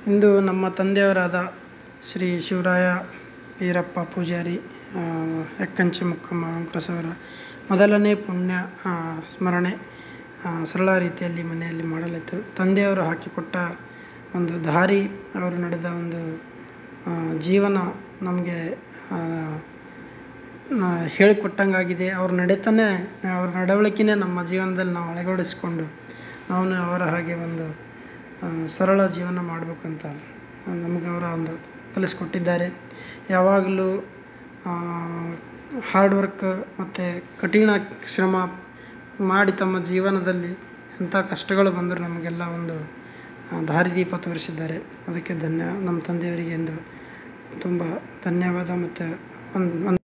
ಇಂದು ನಮ್ಮ ತಂದೆಯವರಾದ ಶ್ರೀ ಶಿವರಾಯ ವೀರಪ್ಪ ಪೂಜಾರಿ ಎಕ್ಕಂಚಿ ಮುಕ್ಕಮ್ಮ ವೆಂಕಟೇಶವರ ಮೊದಲನೇ ಪುಣ್ಯ ಸ್ಮರಣೆ ಸರಳ ರೀತಿಯಲ್ಲಿ ಮನೆಯಲ್ಲಿ ಮಾಡಲಾಯಿತು. ತಂದೆಯವರು ಹಾಕಿಕೊಟ್ಟ ಒಂದು ದಾರಿ, ಅವರು ನಡೆದ ಒಂದು ಜೀವನ ನಮಗೆ ಹೇಳಿಕೊಟ್ಟಂಗಾಗಿದೆ. ಅವ್ರ ನಡತೆನೇ, ಅವ್ರ ನಡವಳಿಕೆನೇ ನಮ್ಮ ಜೀವನದಲ್ಲಿ ನಾವು ಅಳವಡಿಸಿಕೊಂಡು ನಾವು ಅವರ ಹಾಗೆ ಒಂದು ಸರಳ ಜೀವನ ಮಾಡಬೇಕಂತ ನಮಗೆ ಅವರ ಒಂದು ಕಲಿಸ್ಕೊಟ್ಟಿದ್ದಾರೆ. ಯಾವಾಗಲೂ ಹಾರ್ಡ್ ವರ್ಕ್ ಮತ್ತು ಕಠಿಣ ಶ್ರಮ ಮಾಡಿ ತಮ್ಮ ಜೀವನದಲ್ಲಿ ಎಂಥ ಕಷ್ಟಗಳು ಬಂದರೂ ನಮಗೆಲ್ಲ ಒಂದು ದಾರಿದೀಪ ತೋರಿಸಿದ್ದಾರೆ. ಅದಕ್ಕೆ ನಮ್ಮ ತಂದೆಯವರಿಗೆ ಎಂದು ತುಂಬ ಧನ್ಯವಾದ ಮತ್ತು ಒಂದು